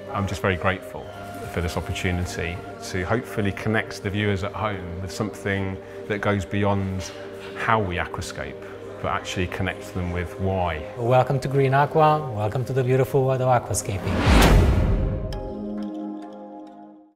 I'm just very grateful for this opportunity to hopefully connect the viewers at home with something that goes beyond how we aquascape, but actually connect them with why. Welcome to Green Aqua, welcome to the beautiful world of aquascaping.